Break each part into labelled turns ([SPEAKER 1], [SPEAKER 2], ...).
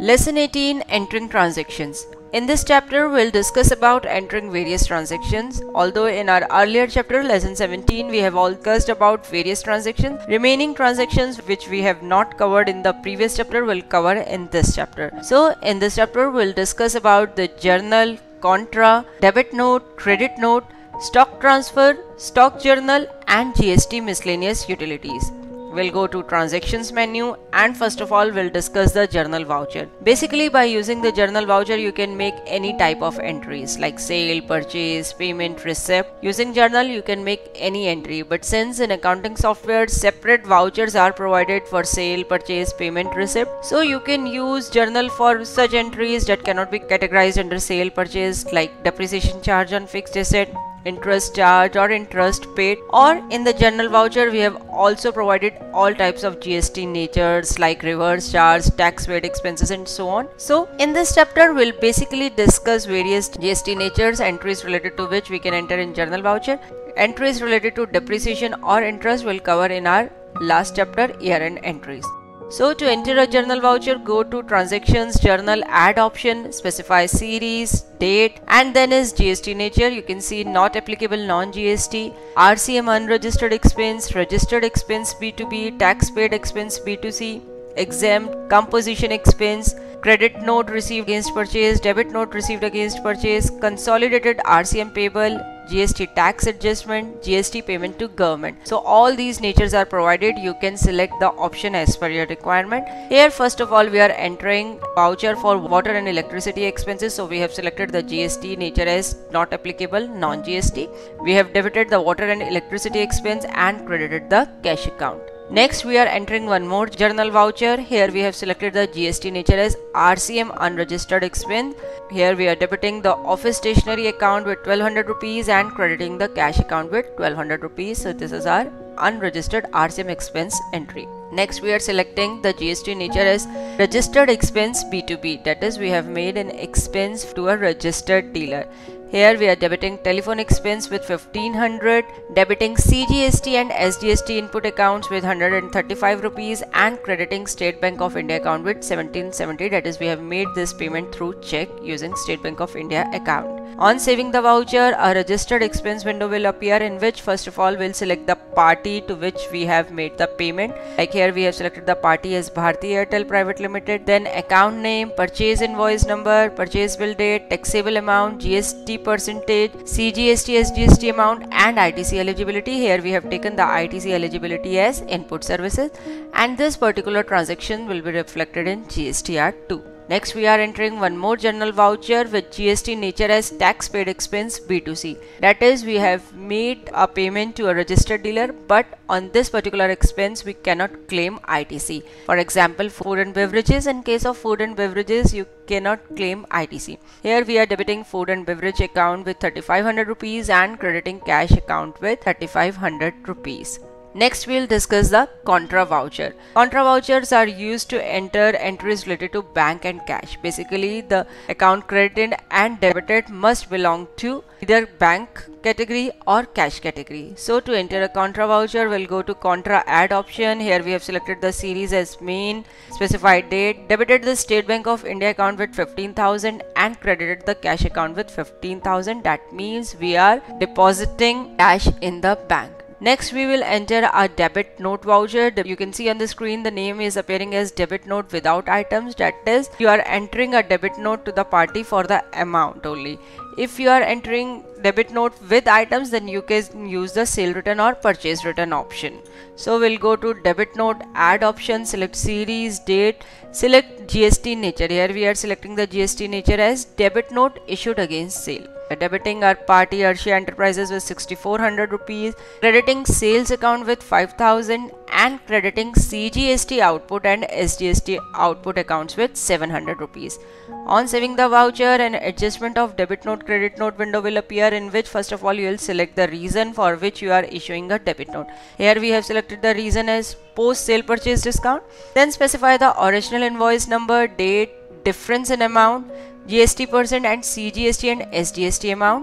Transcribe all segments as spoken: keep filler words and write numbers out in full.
[SPEAKER 1] Lesson eighteen, Entering Transactions. In this chapter, we'll discuss about entering various transactions. Although in our earlier chapter, lesson seventeen, we have all discussed about various transactions. Remaining transactions which we have not covered in the previous chapter will cover in this chapter. So in this chapter, we'll discuss about the journal, contra, debit note, credit note, stock transfer, stock journal, and G S T miscellaneous utilities. We'll go to transactions menu, and first of all we'll discuss the journal voucher. Basically, by using the journal voucher you can make any type of entries like sale, purchase, payment, receipt. Using journal you can make any entry, but since in accounting software separate vouchers are provided for sale, purchase, payment, receipt, so you can use journal for such entries that cannot be categorized under sale, purchase, like depreciation charge on fixed asset, interest charge or interest paid. Or in the journal voucher we have also provided all types of G S T natures like reverse charge, tax paid expenses, and so on. So in this chapter we'll basically discuss various G S T natures, entries related to which we can enter in journal voucher. Entries related to depreciation or interest will cover in our last chapter, year-end entries. So to enter a journal voucher, go to transactions, journal, add option, specify series, date, and then is G S T nature. You can see not applicable, non-G S T, R C M unregistered expense, registered expense B two B, tax paid expense B two C, exempt, composition expense, credit note received against purchase, debit note received against purchase, consolidated R C M payable, G S T tax adjustment, G S T payment to government. So all these natures are provided. You can select the option as per your requirement. Here first of all we are entering voucher for water and electricity expenses. So we have selected the G S T nature as not applicable, non-G S T. We have debited the water and electricity expense and credited the cash account. Next we are entering one more journal voucher. Here we have selected the G S T nature as R C M unregistered expense. Here we are debiting the office stationery account with twelve hundred rupees and crediting the cash account with twelve hundred rupees. So this is our unregistered R C M expense entry. Next we are selecting the G S T nature as registered expense B two B. That is, we have made an expense to a registered dealer. Here we are debiting telephone expense with fifteen hundred, debiting C G S T and S G S T input accounts with one hundred thirty-five rupees, and crediting State Bank of India account with seventeen seventy. That is, we have made this payment through check using State Bank of India account. On saving the voucher, a registered expense window will appear, in which first of all we'll select the party to which we have made the payment. Like here we have selected the party as Bharti Airtel Private Limited, then account name, purchase invoice number, purchase bill date, taxable amount, G S T percentage, C G S T, S G S T amount, and I T C eligibility. Here we have taken the I T C eligibility as input services, and this particular transaction will be reflected in G S T R two. Next we are entering one more journal voucher with G S T nature as tax paid expense B two C. That is, we have made a payment to a registered dealer, but on this particular expense we cannot claim I T C. For example, food and beverages. In case of food and beverages you cannot claim I T C. Here we are debiting food and beverage account with thirty-five hundred rupees and crediting cash account with thirty-five hundred rupees. Next we'll discuss the contra voucher. Contra vouchers are used to enter entries related to bank and cash. Basically, the account credited and debited must belong to either bank category or cash category. So to enter a contra voucher, we'll go to contra add option. Here we have selected the series as main, specified date, debited the State Bank of India account with fifteen thousand and credited the cash account with fifteen thousand. That means we are depositing cash in the bank. Next we will enter a debit note voucher. You can see on the screen the name is appearing as debit note without items. That is, you are entering a debit note to the party for the amount only. If you are entering debit note with items, then you can use the sale return or purchase return option. So we'll go to debit note add option, select series, date, select G S T nature. Here we are selecting the G S T nature as debit note issued against sale. Debiting our party Arshia Enterprises with sixty-four hundred rupees, crediting sales account with five thousand, and crediting C G S T output and S G S T output accounts with seven hundred rupees. On saving the voucher, an adjustment of debit note credit note window will appear, in which first of all you will select the reason for which you are issuing a debit note. Here we have selected the reason as post sale purchase discount. Then specify the original invoice number, date, difference in amount, G S T percent, and C G S T and S G S T amount.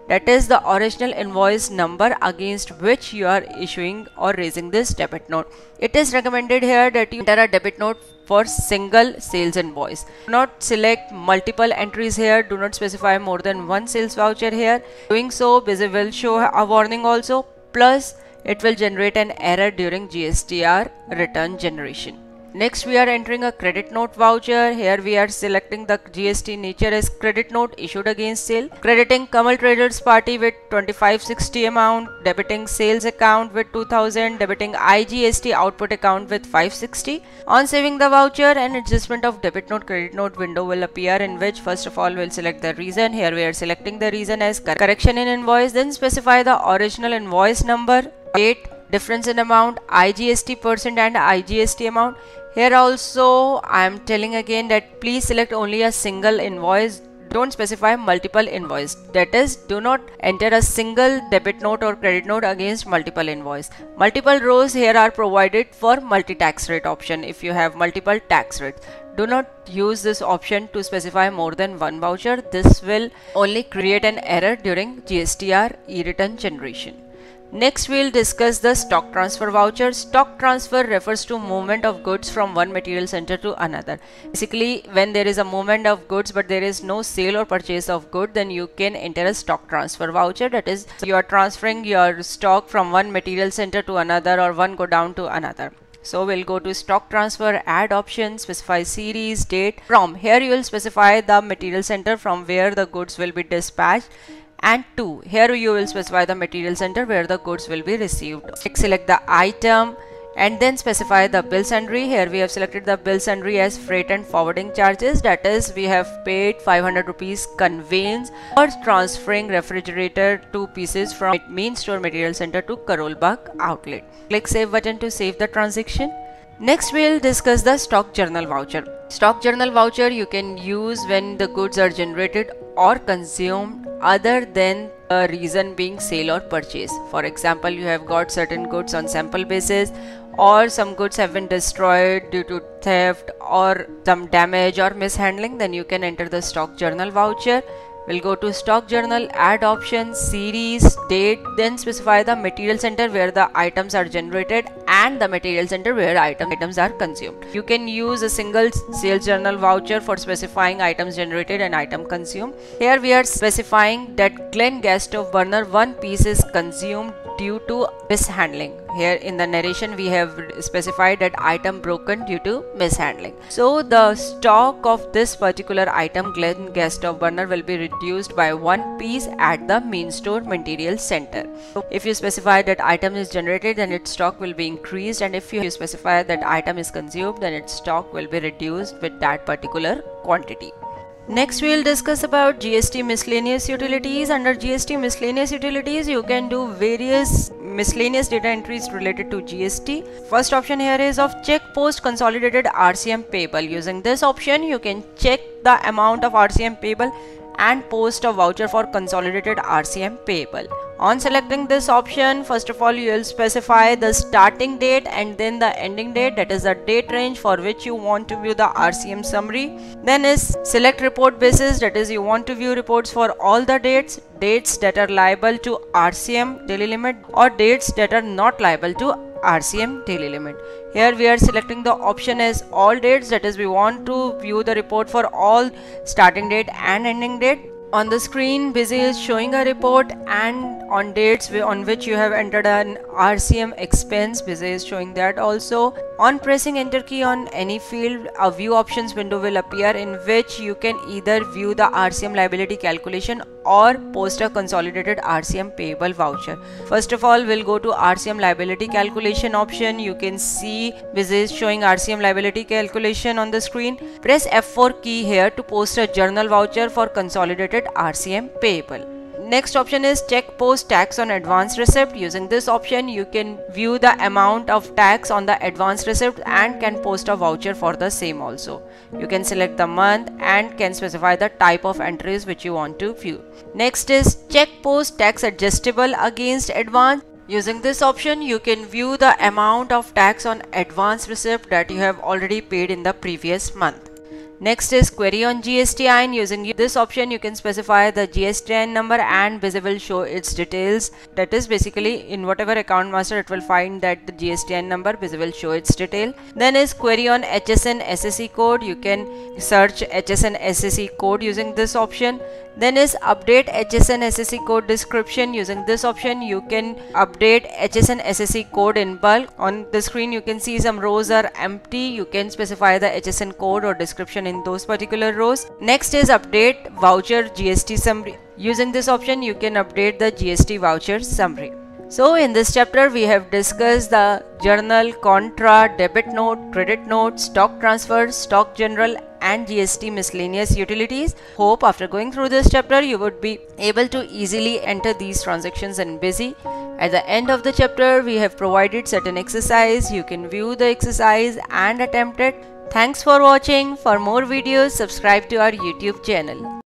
[SPEAKER 1] that is the original invoice number against which you are issuing or raising this debit note. It is recommended here that you enter a debit note for single sales invoice. Do not select multiple entries here. Do not specify more than one sales voucher here. Doing so, Bizay will show a warning also, plus it will generate an error during G S T R return generation. Next, we are entering a credit note voucher. Here we are selecting the G S T nature as credit note issued against sale, crediting Kamal Traders Party with twenty-five sixty amount, debiting sales account with two thousand, debiting I G S T output account with five sixty. On saving the voucher, an adjustment of debit note credit note window will appear, in which first of all we'll select the reason. Here we are selecting the reason as correction in invoice, then specify the original invoice number, date, difference in amount, I G S T percent and I G S T amount. Here also I am telling again that please select only a single invoice. Don't specify multiple invoice. That is, do not enter a single debit note or credit note against multiple invoice. Multiple rows here are provided for multi-tax rate option if you have multiple tax rates. Do not use this option to specify more than one voucher. This will only create an error during G S T R e-return generation. Next, we will discuss the stock transfer voucher. Stock transfer refers to movement of goods from one material center to another. Basically, when there is a movement of goods but there is no sale or purchase of good, then you can enter a stock transfer voucher. That is, you are transferring your stock from one material center to another or one godown to another. So we'll go to stock transfer, add option, specify series, date. From here you will specify the material center from where the goods will be dispatched, and two, here you will specify the material center where the goods will be received. Select the item and then specify the bill sundry. Here we have selected the bill sundry as freight and forwarding charges, that is we have paid five hundred rupees conveyance for transferring refrigerator two pieces from main store material center to Karol Bagh outlet. Click save button to save the transaction. Next, we will discuss the stock journal voucher. Stock journal voucher you can use when the goods are generated or consumed other than a reason being sale or purchase. For example, you have got certain goods on sample basis, or some goods have been destroyed due to theft or some damage or mishandling, then you can enter the stock journal voucher. We'll go to stock journal, add option, series, date, then specify the material center where the items are generated and the material center where item, items are consumed. You can use a single sales journal voucher for specifying items generated and item consumed. Here we are specifying that Glen gas stove burner one piece is consumed due to mishandling. Here in the narration we have specified that item broken due to mishandling. So the stock of this particular item, Glen gas stove burner, will be reduced by one piece at the main store material center. So if you specify that item is generated, then its stock will be increased, and if you specify that item is consumed, then its stock will be reduced with that particular quantity. Next, we will discuss about G S T miscellaneous utilities. Under G S T miscellaneous utilities, you can do various miscellaneous data entries related to G S T. First option here is of check post consolidated R C M payable. Using this option, you can check the amount of R C M payable and post a voucher for consolidated R C M payable. On selecting this option, first of all you will specify the starting date and then the ending date, that is the date range for which you want to view the R C M summary. Then is select report basis, that is you want to view reports for all the dates, dates that are liable to R C M daily limit or dates that are not liable to R C M daily limit. Here we are selecting the option as all dates, that is we want to view the report for all starting date and ending date. On the screen, Bizay is showing a report, and on dates on which you have entered an R C M expense, Bizay is showing that also. On pressing enter key on any field, a view options window will appear in which you can either view the R C M liability calculation or post a consolidated R C M payable voucher. First of all, we'll go to R C M liability calculation option. You can see Bizay is showing R C M liability calculation on the screen. Press F four key here to post a journal voucher for consolidated R C M payable. Next option is check post tax on advance receipt. Using this option, you can view the amount of tax on the advance receipt and can post a voucher for the same also. You can select the month and can specify the type of entries which you want to view. Next is check post tax adjustable against advance. Using this option, you can view the amount of tax on advance receipt that you have already paid in the previous month. Next is query on G S T I N. Using this option you can specify the G S T I N number and Busy will show its details. That is basically in whatever account master it will find that the G S T I N number, Busy will show its detail. Then is query on H S N S S E code. You can search H S N S S E code using this option. Then is update H S N S S E code description. Using this option you can update H S N S S E code in bulk. On the screen you can see some rows are empty. You can specify the H S N code or description in those particular rows. Next is update voucher G S T summary. Using this option you can update the G S T voucher summary. So in this chapter we have discussed the journal, contra, debit note, credit note, stock transfer, stock general and G S T miscellaneous utilities. Hope after going through this chapter you would be able to easily enter these transactions in Busy. At the end of the chapter we have provided certain exercise. You can view the exercise and attempt it. Thanks for watching. For more videos subscribe to our YouTube channel.